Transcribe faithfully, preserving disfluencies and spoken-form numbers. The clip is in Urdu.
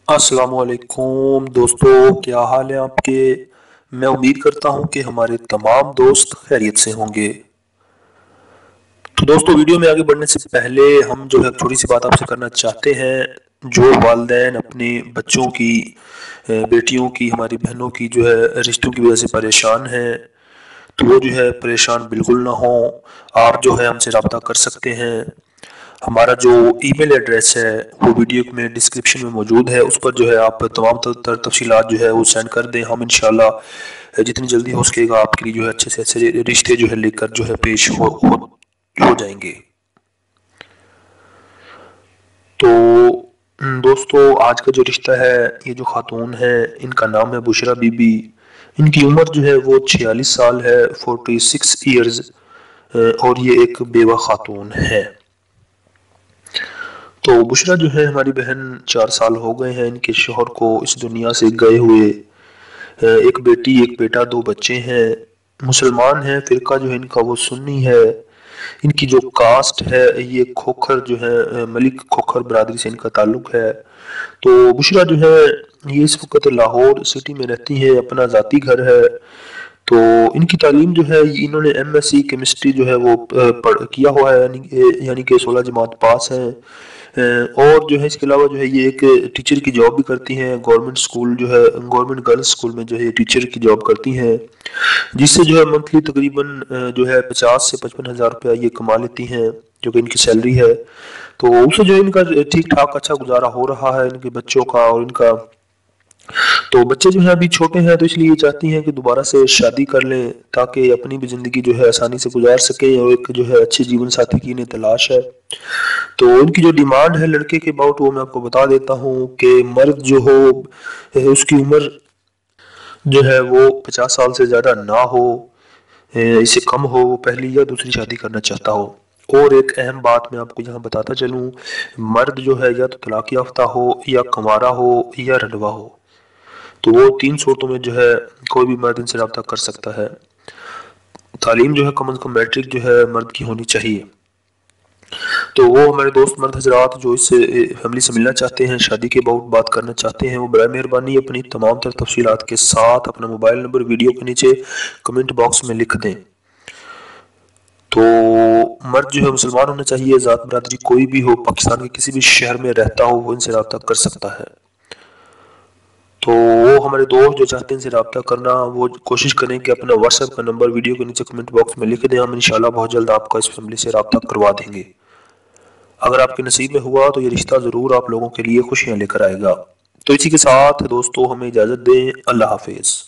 السلام علیکم دوستو، کیا حال ہے آپ کے؟ میں امید کرتا ہوں کہ ہمارے تمام دوست خیریت سے ہوں گے۔ تو دوستو، ویڈیو میں آگے بڑھنے سے پہلے ہم جو ہے چھوٹی سی بات آپ سے کرنا چاہتے ہیں۔ جو والدین اپنے بچوں کی، بیٹیوں کی، ہماری بہنوں کی جو ہے رشتوں کی وجہ سے پریشان ہیں، تو وہ جو ہے پریشان بالکل نہ ہوں۔ آپ جو ہے ہم سے رابطہ کر سکتے ہیں۔ ہمارا جو ای میل ایڈریس ہے وہ ویڈیو میں ڈسکرپشن میں موجود ہے، اس پر جو ہے آپ تمام تر تفصیلات جو ہے وہ سینڈ کر دیں۔ ہم انشاءاللہ جتنی جلدی ہو سکے گا آپ کے لیے جو ہے اچھے سے اچھے رشتے جو ہے لے کر جو ہے پیش ہو ہو جائیں گے۔ تو دوستو، آج کا جو رشتہ ہے، یہ جو خاتون ہے، ان کا نام ہے بشرا بی بی۔ ان کی عمر جو ہے وہ چھیالیس سال ہے، فورٹی سکس ایئرز، اور یہ ایک بیوہ خاتون ہے۔ تو بشرا جو ہے ہماری بہن، چار سال ہو گئے ہیں ان کے شوہر کو اس دنیا سے گئے ہوئے۔ ایک بیٹی ایک بیٹا، دو بچے ہیں، مسلمان ہیں۔ فرقہ جو ہے ان کا وہ سنی ہے۔ ان کی جو کاسٹ ہے یہ کھوکھر جو ہے، ملک کھوکھر برادری سے ان کا تعلق ہے۔ تو بشرا جو ہے یہ اس وقت لاہور سٹی میں رہتی ہے، اپنا ذاتی گھر ہے۔ تو ان کی تعلیم جو ہے، انہوں نے ایم ایس سی کیمسٹری جو ہے وہ کیا ہوا ہے، یعنی کہ سولہ جماعت پاس ہیں۔ اور جو ہے اس کے علاوہ جو ہے یہ ایک ٹیچر کی جاب بھی کرتی ہیں، گورنمنٹ سکول جو ہے، گورنمنٹ گرلز سکول میں جو ہے ٹیچر کی جاب کرتی ہیں، جس سے جو ہے منتھلی تقریباً جو ہے پچاس سے پچپن ہزار روپیہ یہ کما لیتی ہیں، جو کہ ان کی سیلری ہے۔ تو اسے جو ان کا ٹھیک ٹھاک اچھا گزارا ہو رہا ہے، ان کے بچوں کا اور ان کا۔ تو بچے جو ہیں ابھی چھوٹے ہیں، تو اس لیے یہ چاہتی ہیں کہ دوبارہ سے شادی کر لیں تاکہ اپنی بھی زندگی جو ہے آسانی سے گزار سکیں، اور ایک جو ہے اچھے جیون ساتھی کی انہیں تلاش ہے۔ تو ان کی جو ڈیمانڈ ہے لڑکے کے باؤٹ، وہ میں آپ کو بتا دیتا ہوں کہ مرد جو ہو، اس کی عمر جو ہے وہ پچاس سال سے زیادہ نہ ہو، اس سے کم ہو، وہ پہلی یا دوسری شادی کرنا چاہتا ہو۔ اور ایک اہم بات میں آپ کو یہاں بتاتا چلوں، مرد جو ہے یا تو طلاق یافتہ ہو، یا کنوارا ہو، یا رڈوا ہو۔ تو وہ تین صورتوں میں جو ہے کوئی بھی مرد ان سے رابطہ کر سکتا ہے۔ تعلیم جو ہے کم از کم میٹرک جو ہے مرد کی ہونی چاہیے۔ تو وہ ہمارے دوست مرد حضرات جو اس سے فیملی سے ملنا چاہتے ہیں، شادی کے بعد بات کرنا چاہتے ہیں، وہ برائے مہربانی اپنی تمام تر تفصیلات کے ساتھ اپنا موبائل نمبر ویڈیو کے نیچے کمنٹ باکس میں لکھ دیں۔ تو مرد جو ہے مسلمان ہونا چاہیے، ذات برادری کوئی بھی ہو، پاکستان کے کسی بھی شہر میں رہتا ہو، وہ ان سے رابطہ کر سکتا ہے۔ تو وہ ہمارے دوست جو چاہتے ہیں ان سے رابطہ کرنا، وہ کوشش کریں کہ اپنا واٹس ایپ کا نمبر ویڈیو کے نیچے کمنٹ باکس میں لکھ دیں۔ ہم انشاءاللہ بہت جلد آپ کا اس فیملی سے رابطہ کروا دیں گے۔ اگر آپ کے نصیب میں ہوا تو یہ رشتہ ضرور آپ لوگوں کے لیے خوشیاں لے کر آئے گا۔ تو اسی کے ساتھ دوستو ہمیں اجازت دیں، اللہ حافظ۔